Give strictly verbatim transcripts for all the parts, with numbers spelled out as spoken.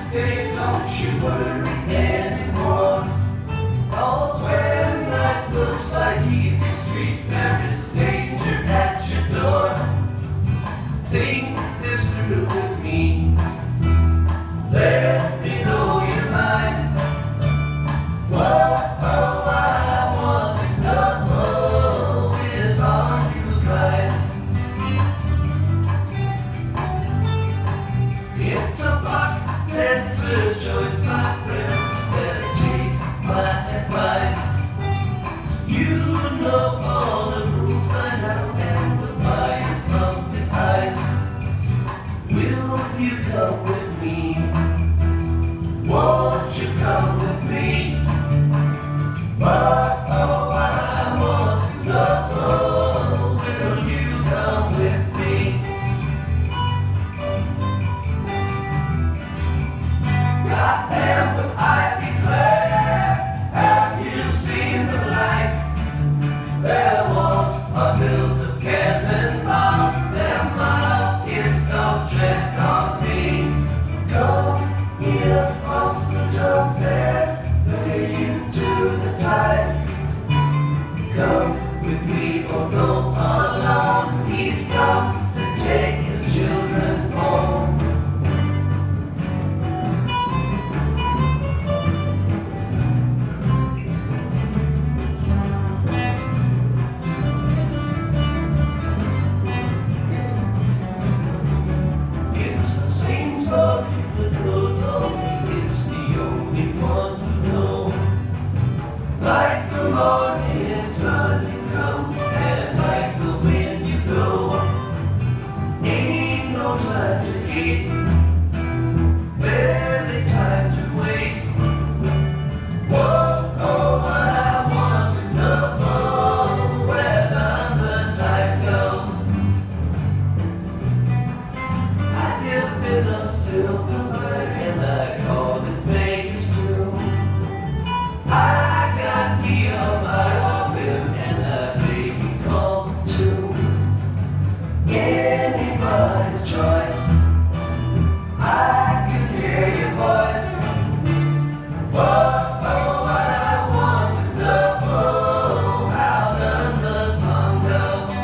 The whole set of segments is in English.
days, don't you worry anymore. All's when life looks like easy street, there is danger at your door. Think this through with me. Let me know your mind. What oh, I want to know is, are you kind? It's a block dancer's choice, my friends. Better take my advice. You know all the rules by now, and the fire from the ice. Will you come with me? Won't you come with me? But oh, I want to know, will you come with me? I am what I declare. Have you seen the light? Their walls are built of cannonballs. Their motto is don't tread on me. Come here off the John's bed, lay into the tide. Come with me or go alone. He's come to take his children home. Sorry, but no, it's the only one you know. Like the morning sun you come, and like the wind you go. Ain't no time to hate, barely time to wait. Whoa, oh, I want to know, where does the time go? I live in a silver bird, and I call it Vegas too. I got me on my oven, and I baby call too. Anybody's choice. I can hear your voice. Whoa, oh, what I want to know, how does the song go?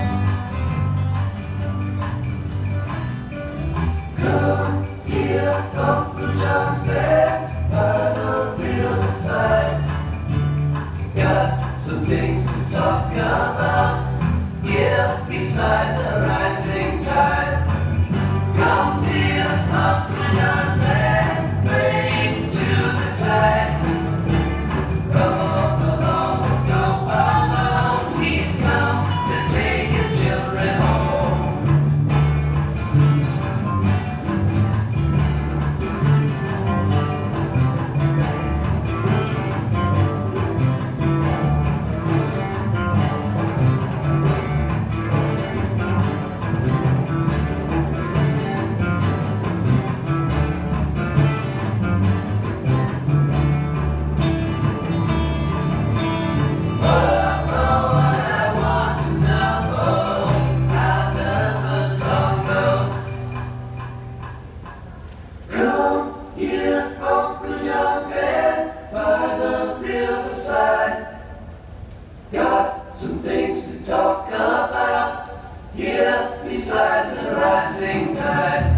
Come here, Uncle John's bed by the riverside. Got some things to talk about here beside the rising tide. Come here, Uncle John's bed, praying to the tide. Come on, come on, go alone. He's come to take his children home. Got some things to talk about here beside the rising tide.